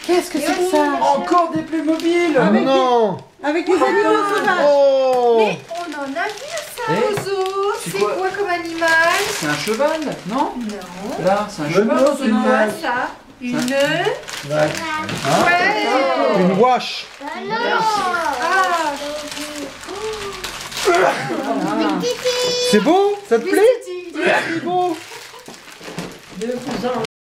Qu'est-ce que c'est que ça? Encore des Playmobil. Non. Avec des animaux sauvages. Oh. Mais on en a vu ça aux zoo. C'est quoi comme animal? C'est un cheval, non? Non. Là, c'est un cheval dans une Quoi vache. ça? Une... Ouais. Ouais. Une gouache. Ah. C'est beau? Ça te plaît? Oui, c'est C'est beau.